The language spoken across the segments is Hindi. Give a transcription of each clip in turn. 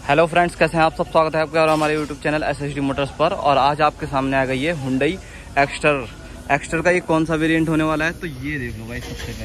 हेलो फ्रेंड्स, कैसे हैं आप सब। स्वागत है आपका और हमारे यूट्यूब चैनल SSD मोटर्स पर। और आज आपके सामने आ गई है हुंडई एक्स्टर का ये कौन सा वेरिएंट होने वाला है, तो ये देख लो भाई।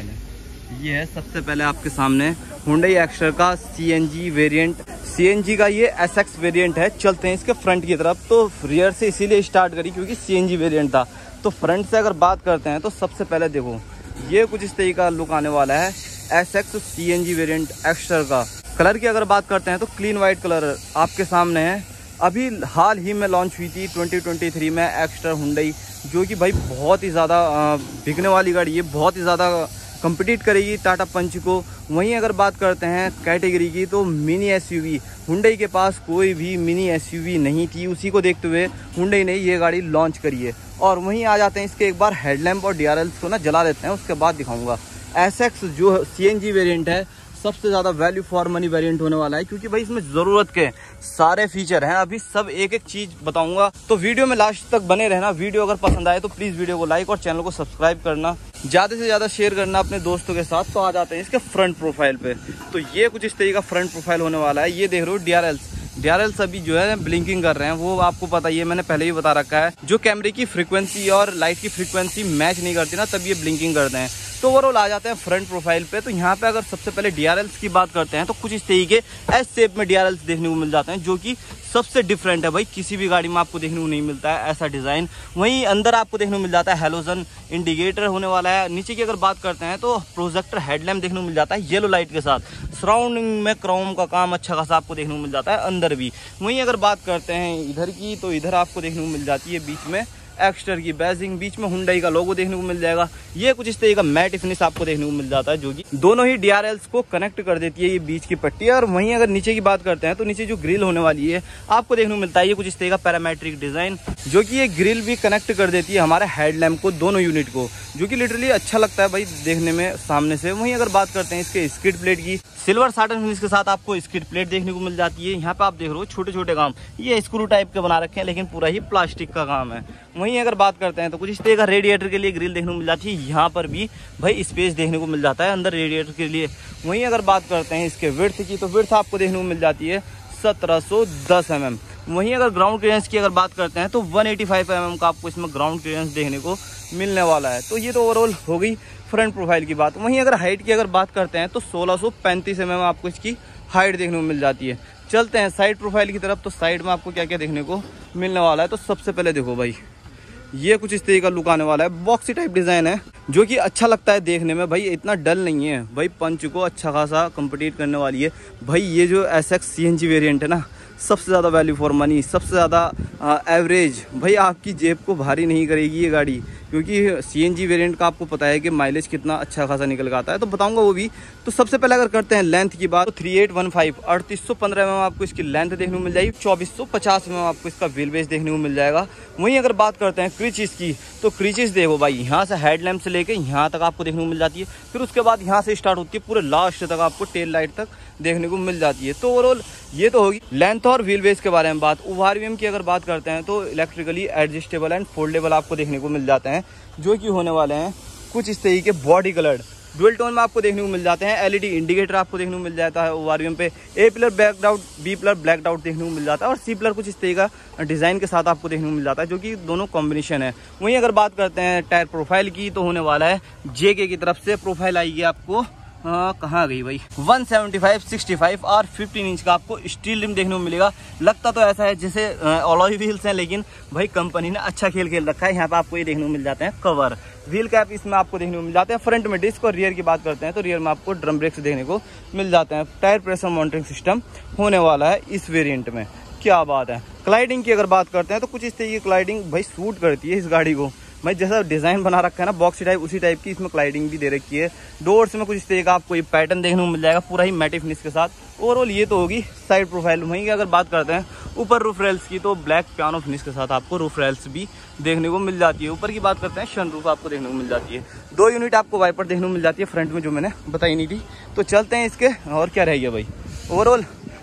सबसे पहले आपके सामने हुंडई एक्स्टर का CNG वेरिएंट। CNG का ये SX वेरिएंट है। चलते हैं इसके फ्रंट की तरफ। तो रियर से इसीलिए स्टार्ट करी क्योंकि CNG वेरिएंट था। तो फ्रंट से अगर बात करते हैं तो सबसे पहले देखो ये कुछ इस तरीके का लुक आने वाला है SX CNG वेरिएंट एक्स्टर का। कलर की अगर बात करते हैं तो क्लीन वाइट कलर आपके सामने है। अभी हाल ही में लॉन्च हुई थी 2023 में एक्स्टर हुंडई, जो कि भाई बहुत ही ज़्यादा बिकने वाली गाड़ी है। बहुत ही ज़्यादा कम्पिटिट करेगी टाटा पंच को। वहीं अगर बात करते हैं कैटेगरी की तो मिनी SUV, हुंडई के पास कोई भी मिनी SUV नहीं थी। उसी को देखते हुए हुंडई ने ये गाड़ी लॉन्च करी है। और वहीं आ जाते हैं इसके एक बार हेडलैम्प और DRLs को ना जला देते हैं, उसके बाद दिखाऊंगा। SX जो CNG वेरिएंट है सबसे ज़्यादा वैल्यू फॉर मनी वेरिएंट होने वाला है, क्योंकि भाई इसमें ज़रूरत के सारे फीचर हैं। अभी सब एक एक चीज़ बताऊंगा, तो वीडियो में लास्ट तक बने रहना। वीडियो अगर पसंद आए तो प्लीज़ वीडियो को लाइक और चैनल को सब्सक्राइब करना, ज़्यादा से ज़्यादा शेयर करना अपने दोस्तों के साथ। तो आ जाते हैं इसके फ्रंट प्रोफाइल पे। तो ये कुछ इस तरीके का फ्रंट प्रोफाइल होने वाला है। ये देख रहे हो DRLs अभी जो है ब्लिंकिंग कर रहे हैं। वो आपको पता ही है, मैंने पहले ही बता रखा है। जो कैमरे की फ्रीक्वेंसी और लाइट की फ्रीक्वेंसी मैच नहीं करती ना, तब ये ब्लिंकिंग करते हैं। तो ओवरऑल आ जाते हैं फ्रंट प्रोफाइल पे। तो यहाँ पे अगर सबसे पहले DRLs की बात करते हैं तो कुछ इस तरीके S शेप में DRLs देखने को मिल जाते हैं, जो कि सबसे डिफरेंट है भाई। किसी भी गाड़ी में आपको देखने को नहीं मिलता है ऐसा डिज़ाइन। वहीं अंदर आपको देखने को मिल जाता है हेलोजन इंडिकेटर होने वाला है। नीचे की अगर बात करते हैं तो प्रोजेक्टर हेडलैम्प देखने को मिल जाता है येलो लाइट के साथ। सराउंडिंग में क्रोम का काम अच्छा खासा आपको देखने को मिल जाता है अंदर भी। वहीं अगर बात करते हैं इधर की, तो इधर आपको देखने को मिल जाती है बीच में एक्स्टर की बैजिंग, बीच में हुंडई का लोगो देखने को मिल जाएगा। ये कुछ इस तरीके का मैट फिनिश आपको देखने को मिल जाता है, जो कि दोनों ही DRLs को कनेक्ट कर देती है ये बीच की पट्टी। और वहीं अगर नीचे की बात करते हैं तो नीचे जो ग्रिल होने वाली है आपको देखने को मिलता है ये कुछ इस तरीके का पैरामेट्रिक डिजाइन, जो कि ये ग्रिल भी कनेक्ट कर देती है हमारे हेडलैम्प को, दोनों यूनिट को, जो कि लिटरली अच्छा लगता है भाई देखने में सामने से। वहीं अगर बात करते हैं इसके स्किड प्लेट की, सिल्वर साटन फिनिश के साथ आपको स्किड प्लेट देखने को मिल जाती है। यहाँ पे आप देख रहे हो छोटे छोटे काम, ये स्क्रू टाइप के बना रखे हैं, लेकिन पूरा ही प्लास्टिक का काम है। वहीं अगर बात करते हैं तो कुछ इस तरह का रेडिएटर के लिए ग्रिल देखने को मिल जाती है। यहाँ पर भी भाई स्पेस देखने को मिल जाता है अंदर रेडिएटर के लिए। वहीं अगर बात करते हैं इसके विड्थ की, तो विड्थ आपको देखने को मिल जाती है 1710 mm। वहीं अगर ग्राउंड क्लियरेंस की अगर बात करते हैं तो 185 mm का आपको इसमें ग्राउंड क्लियरेंस देखने को मिलने वाला है। तो ये तो ओवरऑल हो गई फ्रंट प्रोफाइल की बात। वहीं अगर हाइट की अगर बात करते हैं तो 1635 mm आपको इसकी हाइट देखने को मिल जाती है। चलते हैं साइड प्रोफाइल की तरफ। तो साइड में आपको क्या क्या देखने को मिलने वाला है, तो सबसे पहले देखो भाई ये कुछ इस तरीके का लुक आने वाला है। बॉक्सी टाइप डिज़ाइन है, जो कि अच्छा लगता है देखने में भाई। इतना डल नहीं है भाई, पंच को अच्छा खासा कम्पिटिट करने वाली है भाई। ये जो SX CNG वेरिएंट है ना, सबसे ज़्यादा वैल्यू फॉर मनी, सबसे ज़्यादा एवरेज भाई। आपकी जेब को भारी नहीं करेगी ये गाड़ी, क्योंकि CNG वेरिएंट का आपको पता है कि माइलेज कितना अच्छा खासा निकल के आता है, तो बताऊंगा वो भी। तो सबसे पहले अगर करते हैं लेंथ की बात, तो 3815 3815 mm आपको इसकी लेंथ देखने को मिल जाएगी। 2450 mm आपको इसका व्हील बेस देखने को मिल जाएगा। वहीं अगर बात करते हैं क्रीचेस की, तो क्रीचेस देखो भाई, यहाँ से हेडलैम्प से लेके यहाँ तक आपको देखने को मिल जाती है। फिर उसके बाद यहाँ से स्टार्ट होती है, पूरे लास्ट तक आपको टेल लाइट तक देखने को मिल जाती है। तो ओवरऑल ये तो होगी लेंथ और व्हील बेस के बारे में बात। ORVM की अगर बात करते हैं तो इलेक्ट्रिकली एडजस्टेबल एंड फोल्डेबल आपको देखने को मिल जाते हैं, जो कि होने वाले हैं कुछ इस तरीके बॉडी कलर्ड डुअल टोन में आपको देखने को मिल जाते हैं। LED इंडिकेटर आपको देखने को मिल जाता है ORVM पे। A pillar black out, B pillar black out देखने को मिल जाता है, और C पिलर कुछ इस तरीके का डिज़ाइन के साथ आपको देखने को मिल जाता है, जो कि दोनों कॉम्बिनेशन है। वहीं अगर बात करते हैं टायर प्रोफाइल की, तो होने वाला है JK की तरफ से प्रोफाइल आएगी आपको। कहाँ गई भाई, 175 65 और 15 इंच का आपको स्टील रिम देखने को मिलेगा। लगता तो ऐसा है जैसे अलॉय व्हील्स हैं, लेकिन भाई कंपनी ने अच्छा खेल रखा है। यहाँ पे आपको ये देखने को मिल जाते हैं कवर, व्हील कैप इसमें आपको देखने को मिल जाते हैं। फ्रंट में डिस्क और रियर की बात करते हैं तो रियर में आपको ड्रम ब्रेक्स देखने को मिल जाते हैं। टायर प्रेशर मॉनिटरिंग सिस्टम होने वाला है इस वेरिएंट में, क्या बात है। क्लाइडिंग की अगर बात करते हैं तो कुछ इस तरीके की क्लाइडिंग भाई सूट करती है इस गाड़ी को भाई। जैसा डिज़ाइन बना रखा है ना बॉक्सी टाइप, उसी टाइप की इसमें क्लाइडिंग भी दे रखी है। डोर्स में कुछ इस तरीके का आपको ये पैटर्न देखने को मिल जाएगा, पूरा ही मैटी फिनिश के साथ। ओवरऑल ये तो होगी साइड प्रोफाइल। वहीं अगर बात करते हैं ऊपर रूफ रेल्स की, तो ब्लैक पियानो फिनिश के साथ आपको रूफ रेल्स भी देखने को मिल जाती है। ऊपर की बात करते हैं सनरूफ आपको देखने को मिल जाती है। 2 यूनिट आपको वाइपर देखने को मिल जाती है फ्रंट में, जो मैंने बताई नहीं थी। तो चलते हैं इसके, और क्या रह गया भाई। ओवरऑल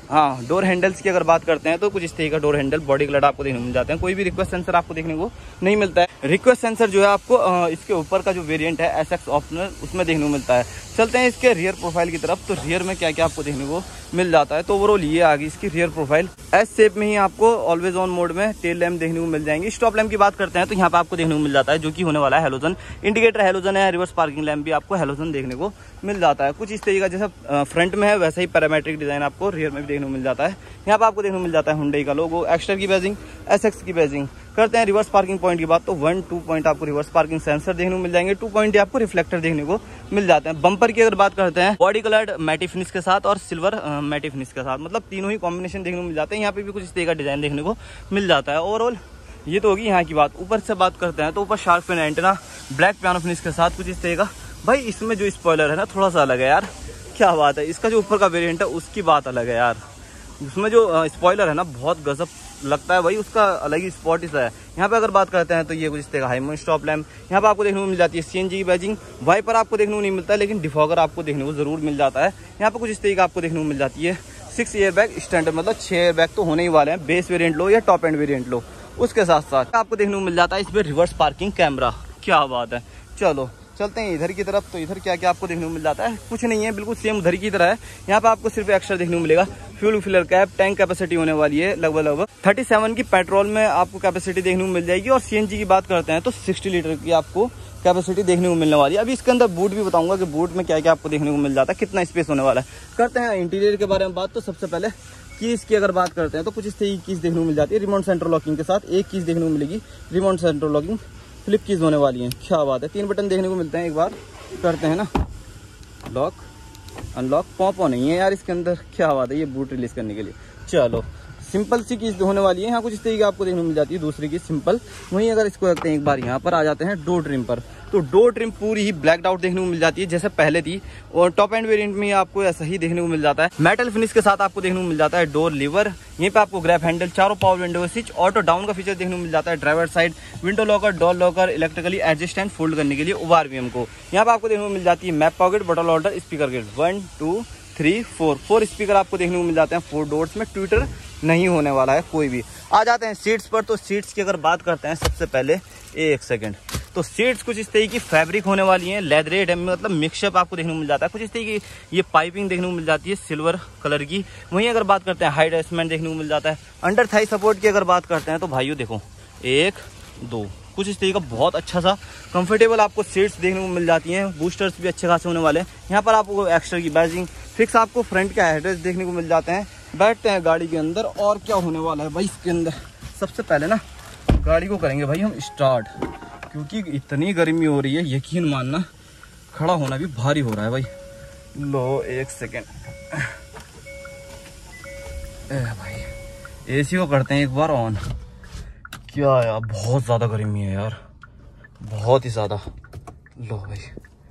हाँ, डोर हैंडल्स की अगर बात करते हैं तो कुछ इस तरीके का डोर हैंडल, बॉडी कलर आपको देखने को मिल जाते हैं। कोई भी रिक्वेस्ट सेंसर आपको देखने को नहीं मिलता है। रिक्वेस्ट सेंसर जो है आपको इसके ऊपर का जो वेरिएंट है SX ऑप्शनल, उसमें देखने को मिलता है। चलते हैं इसके रियर प्रोफाइल की तरफ। तो रियर में क्या क्या आपको देखने को मिल जाता है। तो ओवरऑल ये आ गई इसकी रियर प्रोफाइल। एस शेप में ही आपको ऑलवेज ऑन मोड में टेल लैम्प देखने को मिल जाएंगे। स्टॉप लैम्प की बात करते हैं तो यहाँ पे आपको देखने को मिल जाता है, जो कि होने वाला है हेलोजन। इंडिकेटर हेलोजन है, रिवर्स पार्किंग लैम्प भी आपको हेलोजन देखने को मिल जाता है। कुछ इस तरीका जैसा फ्रंट में है वैसा ही पैरामेट्रिक डिजाइन आपको रियर में भी देखने को मिल जाता है। यहाँ पे आपको देखने को मिल जाता है हुंडई का लोगो, एक्स्टर की बैजिंग, SX की बैजिंग। करते हैं रिवर्स पार्किंग पॉइंट की बात। तो 1-2 पॉइंट आपको रिवर्स पार्किंग सेंसर देखने को मिल जाएंगे। 2 पॉइंट आपको रिफ्लेक्टर देखने को मिल जाते हैं। बम्पर की अगर बात करते हैं, बॉडी कलर्ड मैटी फिनिश के साथ और सिल्वर मैटी फिनिश के साथ, मतलब तीनों ही कॉम्बिनेशन देखने को मिल जाते हैं। यहाँ पे भी कुछ इस तरह का डिजाइन देखने को मिल जाता है। ओवरऑल ये तो होगी यहाँ की बात। ऊपर से बात करते हैं तो ऊपर shark fin antenna black piano finish के साथ कुछ इस तरह का। भाई इसमें जो स्पॉइलर है ना थोड़ा सा अलग है यार, क्या बात है। इसका जो ऊपर का वेरिएंट है उसकी बात अलग है यार। उसमें जो स्पॉइलर है ना बहुत गजब लगता है भाई, उसका अलग ही स्पॉट सा है। यहाँ पे अगर बात करते हैं तो ये कुछ इस तरह का हाई माउंट स्टॉप लैम्प यहाँ पे आपको देखने को मिल जाती है। CNG की बैजिंग, वाइपर आपको देखने को नहीं मिलता है, लेकिन डिफॉगर आपको देखने को जरूर मिल जाता है। यहाँ पे कुछ इस तरह का आपको देखने को मिल जाती है। 6 एयरबैग स्टैंडर्ड, मतलब 6 एयरबैग तो होने ही वाले हैं। बेस वेरिएंट लो या टॉप एंड वेरिएंट लो, उसके साथ साथ आपको देखने को मिल जाता है इसमें रिवर्स पार्किंग कैमरा। क्या बात है। चलो चलते हैं इधर की तरफ। तो इधर क्या क्या आपको देखने को मिल जाता है, कुछ नहीं है, बिल्कुल सेम उधर की तरह है। यहाँ पे आपको सिर्फ एक्स्ट्रा देखने को मिलेगा। Fuel filler cap, tank capacity होने वाली है लगभग 37 की पेट्रोल में आपको कैपेसिटी देखने को मिल जाएगी। और CNG की बात करते हैं तो 60 लीटर की आपको कैपेसिटी देखने को मिलने वाली है। अभी इसके अंदर बूट भी बताऊंगा कि बूट में क्या क्या आपको देखने को मिल जाता है, कितना स्पेस होने वाला है। करते हैं इंटीरियर के बारे में बात। तो सबसे पहले कीज की अगर बात करते हैं तो कुछ इस तरह की कीज देखने को मिल जाती है। रिमोट सेंटर लॉकिंग के साथ एक कीज देखने को मिलेगी, remote centre locking flip keys होने वाली है। क्या बात है। 3 बटन देखने को मिलते हैं। एक बार करते हैं ना लॉक अनलॉक, पॉपो नहीं है यार इसके अंदर। क्या बात है, ये बूट रिलीज करने के लिए। चलो सिंपल सी कीज होने वाली है। यहाँ कुछ इस तरीके आपको देखने को मिल जाती है। दूसरी की सिंपल। वहीं अगर इसको रखते हैं एक बार, यहाँ पर आ जाते हैं डोर ट्रिम पर। तो डोर ट्रिम पूरी ही ब्लैक आउट देखने को मिल जाती है जैसे पहले थी। और टॉप एंड वेरिएंट में आपको ऐसा ही देखने को मिल जाता है। मेटल फिनिश के साथ आपको देखने को मिल जाता है डोर लीवर। यहीं पे आपको ग्रैब हैंडल, चारों power window switch, auto down का फीचर देखने को मिल जाता है। Driver side window locker, door locker, electrically adjust and fold करने के लिए ORVM को। यहाँ पे आपको देखने को मिल जाती है map pocket, button holder, speaker gate. 1 2 3 4 speaker आपको देखने को मिल जाते हैं। 4 डोर्स में ट्विटर नहीं होने वाला है कोई भी। आ जाते हैं सीट्स पर। तो सीट्स की अगर बात करते हैं सबसे पहले, एक सेकंड। तो सीट्स कुछ इस तरीके की फैब्रिक होने वाली है, लेदरेट है, मतलब मिक्सअप आपको देखने को मिल जाता है। कुछ इस तरीके की ये पाइपिंग देखने को मिल जाती है सिल्वर कलर की। वहीं अगर बात करते हैं हाई एडजस्टमेंट देखने को मिल जाता है। अंडर थाई सपोर्ट की अगर बात करते हैं तो भाइयों देखो 1 2 कुछ इस तरीके का बहुत अच्छा सा कंफर्टेबल आपको सीट्स देखने को मिल जाती हैं। बूस्टर्स भी अच्छे खासे होने वाले हैं। यहाँ पर आपको एक्स्ट्रा की बैजिंग, फिक्स आपको फ्रंट के हेडरेस्ट देखने को मिल जाते हैं। बैठते हैं गाड़ी के अंदर और क्या होने वाला है भाई इसके अंदर। सबसे पहले ना गाड़ी को करेंगे भाई हम स्टार्ट, क्योंकि इतनी गर्मी हो रही है यकीन मानना खड़ा होना भी भारी हो रहा है भाई। लो 1 सेकेंड भाई, AC को करते हैं एक बार ऑन। क्या यार बहुत ज़्यादा गर्मी है यार, बहुत ही ज़्यादा। लो भाई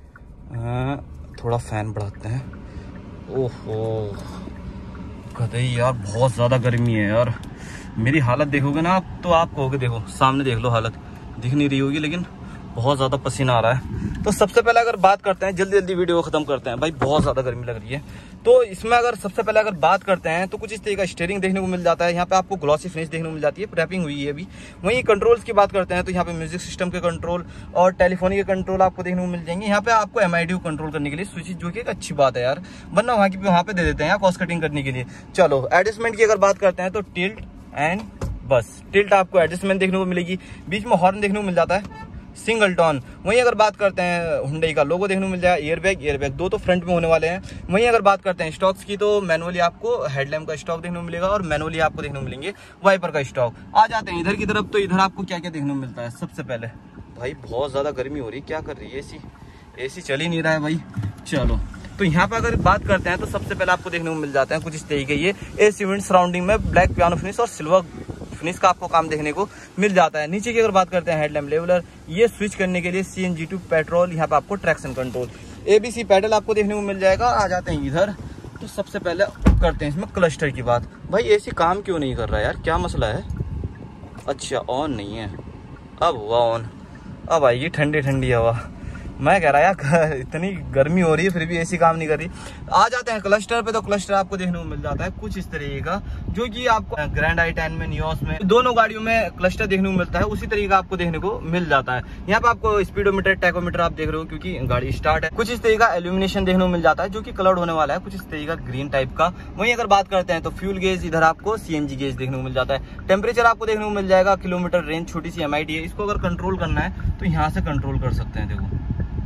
थोड़ा फैन बढ़ाते हैं। ओहो गधे यार बहुत ज़्यादा गर्मी है यार। मेरी हालत देखोगे ना आप तो आप कहोगे, देखो सामने देख लो, हालत दिख नहीं रही होगी लेकिन बहुत ज़्यादा पसीना आ रहा है। तो सबसे पहले अगर बात करते हैं, जल्दी जल्दी वीडियो को ख़त्म करते हैं भाई, बहुत ज़्यादा गर्मी लग रही है। तो इसमें अगर सबसे पहले अगर बात करते हैं तो कुछ इस तरीके का स्टीयरिंग देखने को मिल जाता है। यहाँ पे आपको ग्लॉसी फिनिश देखने को मिल जाती है, रैपिंग हुई है अभी। वहीं कंट्रोल्स की बात करते हैं तो यहाँ पे म्यूजिक सिस्टम के कंट्रोल और टेलीफोनी के कंट्रोल आपको देखने को मिल जाएंगे। यहाँ पे आपको MID कंट्रोल करने के लिए स्विच, जो कि एक अच्छी बात है यार, वरना वहाँ पे दे देते हैं कॉस्ट कटिंग करने के लिए। चलो एडजस्टमेंट की अगर बात करते हैं तो टिल्ट एंड बस टिल्ट आपको एडजस्टमेंट देखने को मिलेगी। बीच में हॉर्न देखने को मिल जाता है, सिंगल टोन। वहीं अगर बात करते हैं हुंडई का लोगो देखने को मिल जाएगा। एयरबैग 2 तो फ्रंट में होने वाले हैं। वहीं अगर बात करते हैं स्टॉक्स की तो मैनुअली आपको हेडलैम्प का स्टॉक देखने को मिलेगा और मैनुअली आपको देखने को मिलेंगे वाइपर का स्टॉक। आ जाते हैं इधर की तरफ। तो इधर आपको क्या क्या देखने को मिलता है। सबसे पहले भाई बहुत ज्यादा गर्मी हो रही है, क्या कर रही है AC चल ही नहीं रहा है भाई। चलो तो यहाँ पे अगर बात करते हैं तो सबसे पहले आपको देखने को मिल जाते हैं कुछ इस तरीके ये AC विंड सराउंडिंग में ब्लैक पियानो फिनिश और सिल्वर फिनिश का आपको काम देखने को मिल जाता है। नीचे की अगर बात करते हैं हेडलैम्प लेवलर, ये स्विच करने के लिए CNG टू पेट्रोल। यहाँ पे आपको ट्रैक्शन कंट्रोल, ABC पैडल आपको देखने को मिल जाएगा। आ जाते हैं इधर। तो सबसे पहले करते हैं इसमें क्लस्टर की बात। भाई AC काम क्यों नहीं कर रहा है यार, क्या मसला है। अच्छा ऑन नहीं है, अब हुआ ऑन। अब आएगी ठंडी ठंडी हवा। मैं कह रहा यार इतनी गर्मी हो रही है फिर भी एसी काम नहीं कर रही। आ जाते हैं क्लस्टर पे, तो क्लस्टर आपको देखने को मिल जाता है कुछ इस तरीके का, जो कि आपको ग्रैंड i10 में, नियोस में, दोनों गाड़ियों में क्लस्टर देखने को मिलता है। उसी तरीके का आपको देखने को मिल जाता है। यहाँ पे आपको स्पीडोमीटर, टैकोमीटर आप देख रहे हो क्योंकि गाड़ी स्टार्ट है। कुछ इस तरीके का इल्यूमिनेशन देखने को मिल जाता है, जो कि कलर्ड होने वाला है कुछ इस तरीके का ग्रीन टाइप का। वहीं अगर बात करते हैं तो फ्यूल गेज, इधर आपको CNG गेज देखने को मिल जाता है। टेम्परेचर आपको देखने को मिल जाएगा, किलोमीटर रेंज, छोटी सी MID है। इसको अगर कंट्रोल करना है तो यहाँ से कंट्रोल कर सकते हैं। देखो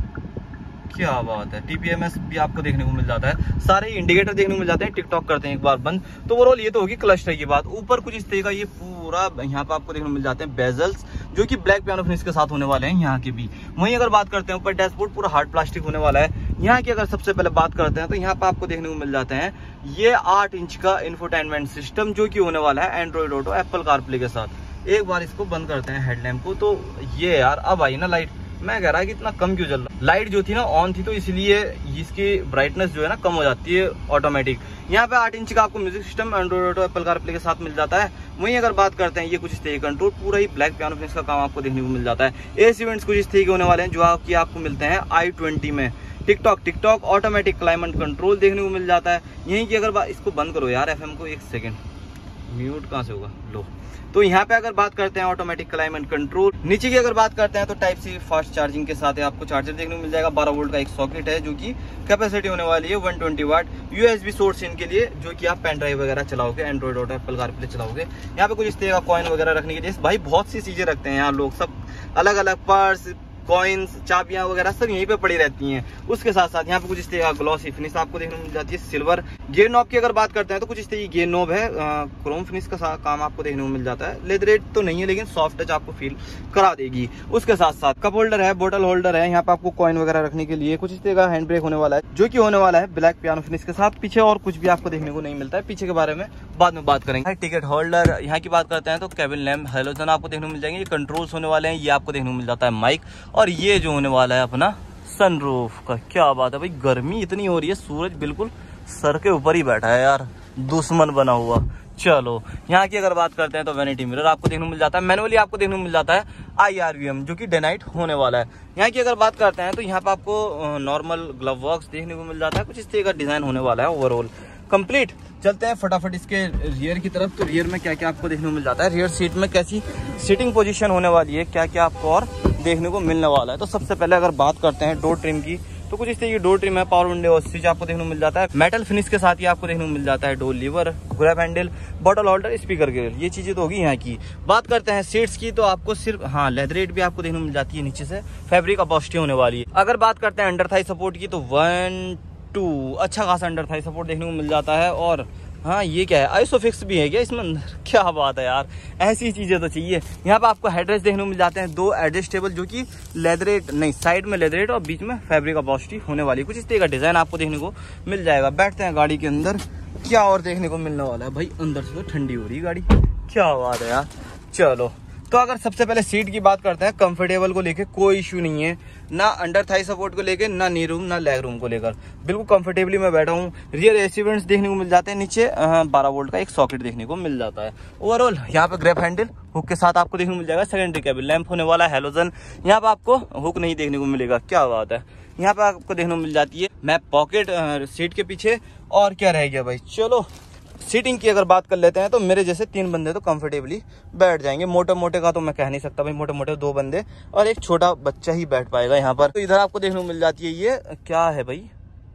क्या बात है। TPMS भी आपको देखने को मिल जाता है, सारे इंडिकेटर देखने को मिल जाते हैं। टिकटॉक करते हैं एक बार बंद। तो ओवरऑल ये तो होगी क्लस्टर की बात। ऊपर कुछ इस तरीके का ये पूरा यहाँ पे आपको देखने को मिल जाते हैं बेजल्स, जो कि ब्लैक पियानो फिनिश के साथ होने वाले हैं यहाँ के भी। वहीं अगर बात करते हैं ऊपर डैशबोर्ड पूरा हार्ड प्लास्टिक होने वाला है। यहाँ की अगर सबसे पहले बात करते हैं तो यहाँ पे आपको देखने को मिल जाते हैं ये 8 इंच का इंफोटेनमेंट सिस्टम, जो कि होने वाला है एंड्रॉइड ऑटो, एप्पल कारप्ले के साथ। एक बार इसको बंद करते हैं हेडलैम्प को, तो ये यार अब आई ना लाइट। मैं कह रहा है कि इतना कम क्यों चल रहा है। लाइट जो थी ना ऑन थी, तो इसलिए इसकी ब्राइटनेस जो है ना कम हो जाती है ऑटोमेटिक। यहाँ पे 8 इंच का आपको music system Android Auto, Apple CarPlay के साथ मिल जाता है। वहीं अगर बात करते हैं ये कुछ इस तरीके कंट्रोल, पूरा ही ब्लैक पियानो फिनिश का काम आपको देखने को मिल जाता है। एसी इवेंट्स कुछ इस तरीके होने वाले हैं, जो आपको मिलते हैं i20 में। टिकटॉक ऑटोमेटिक क्लाइमेट कंट्रोल देखने को मिल जाता है। यहीं की अगर इसको बंद करो यार FM को, 1 सेकेंड, म्यूट कहाँ से होगा, लो। तो यहाँ पे अगर बात करते हैं ऑटोमेटिक क्लाइमेट कंट्रोल। नीचे की अगर बात करते हैं तो टाइप सी फास्ट चार्जिंग के साथ आपको चार्जर देखने को मिल जाएगा। 12 वोल्ट का एक सॉकेट है, जो कि कैपेसिटी होने वाली है 120 वाट। USB सोर्स इनके लिए, जो कि आप पेन ड्राइव वगैरह चलाओगे, एंड्रॉइड ऑटो, एप्पल कारप्ले चलाओगे। यहाँ पे कुछ इस तरह का कॉइन वगैरह रखने के लिए भाई बहुत सी चीजें रखते हैं यहाँ लोग, सब अलग अलग पर्स, कॉइन्स, चाबियां वगैरह सब यहीं पे पड़ी रहती हैं। उसके साथ साथ यहाँ पे कुछ इस तरह का ग्लॉसी फिनिश आपको देखने को मिल जाती है, सिल्वर। गियर नॉब की अगर बात करते हैं तो कुछ इस तरह की गियर नॉब है, क्रोम फिनिश का काम आपको देखने को मिल जाता है। लेदरेट तो नहीं है, लेकिन सॉफ्ट टच आपको फील करा देगी। उसके साथ साथ कप होल्डर है, बोतल होल्डर है। यहाँ पे आपको कॉइन वगैरह रखने के लिए कुछ इस तरह का हैंड ब्रेक होने वाला है, जो कि होने वाला है ब्लैक पियानो फिनिश के साथ। पीछे और कुछ भी आपको देखने को नहीं मिलता है, पीछे के बारे में बाद में बात करेंगे। टिकट होल्डर यहाँ की बात करते हैं तो केबिन लैम्प, हेलोजन आपको देखने को मिल जाएंगे। ये कंट्रोल्स होने वाले हैं, ये आपको देखने को मिल जाता है माइक। और ये जो होने वाला है अपना सनरूफ का। क्या बात है भाई, गर्मी इतनी हो रही है, सूरज बिल्कुल सर के ऊपर ही बैठा है यार, दुश्मन बना हुआ। चलो यहाँ की अगर बात करते हैं तो वैनिटी मिरर आपको देखने को मिल जाता है। मैनुअली आपको देखने को मिल जाता है IRVM, जो कि डे नाइट होने वाला है। यहाँ की अगर बात करते हैं तो यहाँ पे आपको नॉर्मल ग्लव वर्क्स देखने को मिल जाता है। कुछ इस तरह का डिजाइन होने वाला है ओवरऑल कंप्लीट। चलते हैं फटाफट इसके रियर की तरफ। तो रियर में क्या क्या आपको देखने को मिल जाता है, रियर सीट में कैसी सीटिंग पोजीशन होने वाली है, क्या क्या आपको और देखने को मिलने वाला है। तो सबसे पहले अगर बात करते हैं डोर ट्रिम की, तो कुछ इस तरह की डोर ट्रिम है। पावर विंडो स्विच आपको देखने को मिल जाता है। मेटल फिनिश के साथ ही आपको देखने को मिल जाता है door lever, grab handle, bottle holder, speaker grille. ये चीजें तो होगी यहाँ की। बात करते हैं सीट्स की, तो आपको सिर्फ लेदरेट भी आपको देखने को मिल जाती है, नीचे से फैब्रिक अपॉस्टी होने वाली है। अगर बात करते हैं अंडर थाई सपोर्ट की, तो 1 2 अच्छा खासा अंडर थाई सपोर्ट देखने को मिल जाता है। और हाँ ये क्या है, आइसोफिक्स भी है क्या इसमें अंदर? क्या बात है यार, ऐसी चीजें तो चाहिए। यहाँ पे आपको हेडरेस्ट देखने को मिल जाते हैं, 2 एडजस्टेबल, जो कि लेदरेट नहीं, साइड में लेदरेट और बीच में फैब्रिक अपॉस्टी होने वाली। कुछ इस तरह का डिजाइन आपको देखने को मिल जाएगा। बैठते हैं गाड़ी के अंदर, क्या और देखने को मिलने वाला है भाई। अंदर से तो ठंडी हो रही है गाड़ी, क्या बात है यार। चलो तो अगर सबसे पहले सीट की बात करते हैं, कंफर्टेबल को लेके कोई इश्यू नहीं है, ना अंडर थाई सपोर्ट को लेके, ना नी रूम, ना लेग रूम को लेकर। बिल्कुल कंफर्टेबली मैं बैठा हूँ। रियर एसी वेंट्स देखने को मिल जाते हैं। नीचे 12 वोल्ट का एक सॉकेट देखने को मिल जाता है। ओवरऑल यहाँ पे ग्रैब हैंडल हुक के साथ आपको देखने को मिल जाएगा। सेकेंडरी केबिन लैंप होने वाला है, हेलोजन। यहाँ पे आपको हुक नहीं देखने को मिलेगा, क्या बात है। यहाँ पे आपको देखने को मिल जाती है मैप पॉकेट सीट के पीछे। और क्या रह गया भाई, चलो सीटिंग की अगर बात कर लेते हैं तो मेरे जैसे 3 बंदे तो कंफर्टेबली बैठ जाएंगे। मोटे मोटे का तो मैं कह नहीं सकता भाई, मोटे मोटे 2 बंदे और एक छोटा बच्चा ही बैठ पाएगा यहाँ पर। तो इधर आपको देखने को मिल जाती है ये क्या है भाई,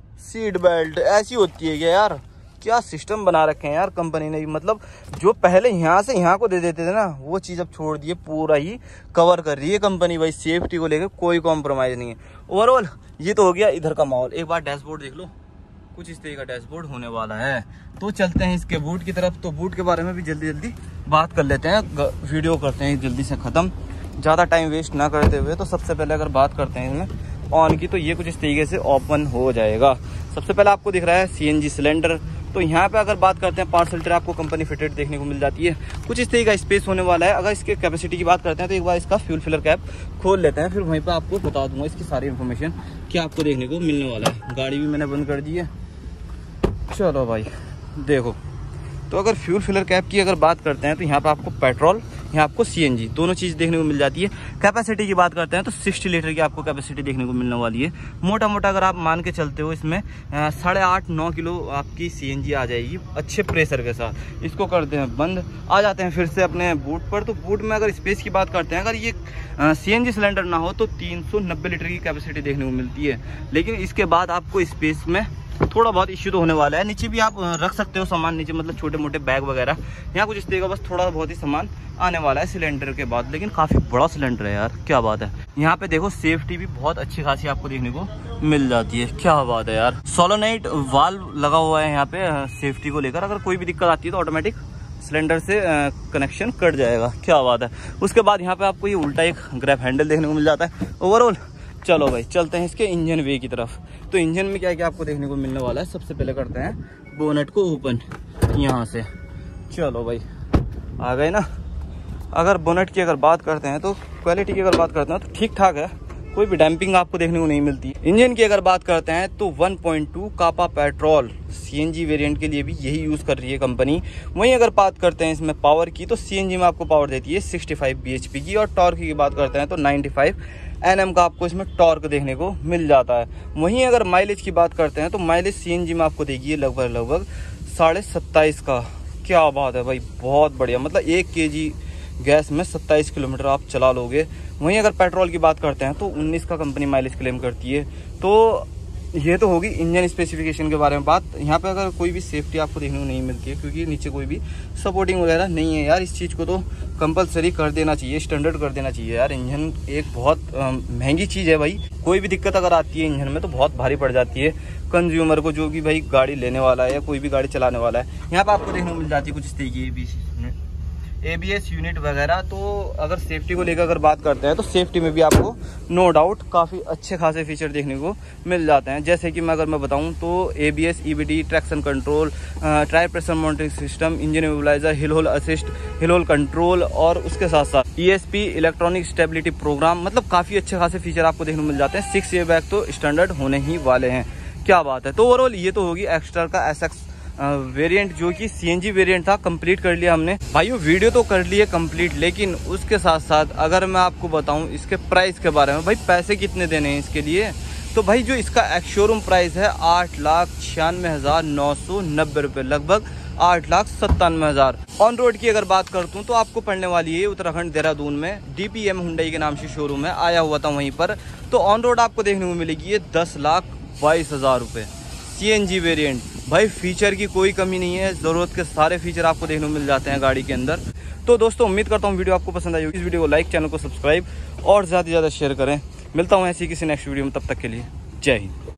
सीट बेल्ट। ऐसी होती है क्या यार, क्या सिस्टम बना रखे हैं यार कंपनी ने। मतलब जो पहले यहाँ से यहाँ को दे देते थे ना, वो चीज अब छोड़ दिए, पूरा ही कवर कर रही है कंपनी भाई। सेफ्टी को लेकर कोई कॉम्प्रोमाइज नहीं है। ओवरऑल ये तो हो गया इधर का माहौल। एक बार डैशबोर्ड देख लो, कुछ इस तरह का डैशबोर्ड होने वाला है। तो चलते हैं इसके बूट की तरफ। तो बूट के बारे में भी जल्दी जल्दी बात कर लेते हैं, वीडियो करते हैं जल्दी से ख़त्म, ज़्यादा टाइम वेस्ट ना करते हुए। तो सबसे पहले अगर बात करते हैं इसमें ऑन की, तो ये कुछ इस तरीके से ओपन हो जाएगा। सबसे पहले आपको दिख रहा है CNG सिलेंडर। तो यहाँ पे अगर बात करते हैं पार्सल ट्रे आपको कंपनी फिटेड देखने को मिल जाती है। कुछ इस तरह का स्पेस होने वाला है। अगर इसके कैपेसिटी की बात करते हैं तो एक बार इसका फ्यूल फिलर कैप खोल लेते हैं, फिर वहीं पे आपको बता दूंगा इसकी सारी इन्फॉर्मेशन क्या आपको देखने को मिलने वाला है। गाड़ी भी मैंने बंद कर दी है। चलो भाई देखो, तो अगर फ्यूल फिलर कैप की अगर बात करते हैं तो यहाँ पे आपको पेट्रोल यहाँ आपको CNG दोनों चीज़ देखने को मिल जाती है। कैपेसिटी की बात करते हैं तो 60 लीटर की आपको कैपेसिटी देखने को मिलने वाली है। मोटा मोटा अगर आप मान के चलते हो इसमें 8.5-9 किलो आपकी CNG आ जाएगी अच्छे प्रेशर के साथ। इसको करते हैं बंद, आ जाते हैं फिर से अपने बूट पर। तो बूट में अगर स्पेस की बात करते हैं, अगर ये CNG सिलेंडर ना हो तो 390 लीटर की कैपेसिटी देखने को मिलती है। लेकिन इसके बाद आपको स्पेस में थोड़ा बहुत इश्यू तो होने वाला है। नीचे भी आप रख सकते हो सामान, नीचे मतलब छोटे मोटे बैग वगैरह, यहाँ कुछ इस तरह का बस थोड़ा बहुत ही सामान आने वाला है सिलेंडर के बाद। लेकिन काफ़ी बड़ा सिलेंडर है यार, क्या बात है। यहाँ पे देखो सेफ्टी भी बहुत अच्छी खासी आपको देखने को मिल जाती है, क्या बात है यार। सोलोनाइट वाल्व लगा हुआ है यहाँ पे सेफ्टी को लेकर, अगर कोई भी दिक्कत आती है तो ऑटोमेटिक सिलेंडर से कनेक्शन कट जाएगा, क्या बात है। उसके बाद यहाँ पे आपको ये उल्टा एक ग्रैब हैंडल देखने को मिल जाता है। ओवरऑल चलो भाई चलते हैं इसके इंजन वे की तरफ। तो इंजन में क्या क्या आपको देखने को मिलने वाला है, सबसे पहले करते हैं बोनेट को ओपन यहाँ से। चलो भाई आ गए ना। अगर बोनेट की अगर बात करते हैं तो क्वालिटी की अगर बात करते हैं तो ठीक ठाक है, कोई भी डैम्पिंग आपको देखने को नहीं मिलती। इंजन की अगर बात करते हैं तो 1.2 कापा पेट्रोल CNG वेरिएंट के लिए भी यही यूज़ कर रही है कंपनी। वहीं अगर बात करते हैं इसमें पावर की तो CNG में आपको पावर देती है 65 bhp की, और टॉर्क की बात करते हैं तो 95 Nm का आपको इसमें टॉर्क देखने को मिल जाता है। वहीं अगर माइलेज की बात करते हैं तो माइलेज CNG में आपको देगी लगभग 27.5 का, क्या बात है भाई, बहुत बढ़िया। मतलब 1 kg गैस में 27 किलोमीटर आप चला लोगे। वहीं अगर पेट्रोल की बात करते हैं तो 19 का कंपनी माइलेज क्लेम करती है। तो ये तो होगी इंजन स्पेसिफिकेशन के बारे में बात। यहाँ पे अगर कोई भी सेफ्टी आपको देखने को नहीं मिलती है, क्योंकि नीचे कोई भी सपोर्टिंग वगैरह नहीं है यार। इस चीज़ को तो कंपलसरी कर देना चाहिए, स्टैंडर्ड कर देना चाहिए यार। इंजन एक बहुत महंगी चीज़ है भाई, कोई भी दिक्कत अगर आती है इंजन में तो बहुत भारी पड़ जाती है कंज्यूमर को, जो कि भाई गाड़ी लेने वाला है या कोई भी गाड़ी चलाने वाला है। यहाँ पर आपको देखने को मिल जाती है कुछ इस तरीके की ABS यूनिट वगैरह। तो अगर सेफ्टी को लेकर अगर बात करते हैं तो सेफ्टी में भी आपको नो डाउट काफ़ी अच्छे खासे फीचर देखने को मिल जाते हैं। जैसे कि अगर मैं बताऊं तो ABS, EBD, traction control, tyre pressure monitoring system, engine immobiliser, hill hold assist, hill hold control, और उसके साथ साथ ESP इलेक्ट्रॉनिक स्टेबिलिटी प्रोग्राम। मतलब काफ़ी अच्छे खासे फीचर आपको देखने को मिल जाते हैं। 6 एयरबैग तो स्टैंडर्ड होने ही वाले हैं, क्या बात है। तो ओवरऑल ये तो होगी एक्स्ट्रा का SX वेरिएंट, जो कि CNG वेरिएंट था। कंप्लीट कर लिया हमने भाइयों, वीडियो तो कर लिए कंप्लीट। लेकिन उसके साथ साथ अगर मैं आपको बताऊं इसके प्राइस के बारे में, भाई पैसे कितने देने हैं इसके लिए, तो भाई जो इसका एक्स शोरूम प्राइस है 8,96,990 रुपये, लगभग 8,97,000। ऑन रोड की अगर बात करता हूँ तो आपको पड़ने वाली है उत्तराखंड देहरादून में DPM हुंडई के नाम से शोरूम है, आया हुआ था वहीं पर। तो ऑन रोड आपको देखने को मिलेगी ये 10,22,000 रुपये CNG वेरिएंट। भाई फीचर की कोई कमी नहीं है, ज़रूरत के सारे फीचर आपको देखने को मिल जाते हैं गाड़ी के अंदर। तो दोस्तों उम्मीद करता हूँ वीडियो आपको पसंद आई होगी। इस वीडियो को लाइक, चैनल को सब्सक्राइब और ज़्यादा से ज़्यादा शेयर करें। मिलता हूँ ऐसी किसी नेक्स्ट वीडियो में, तब तक के लिए जय हिंद।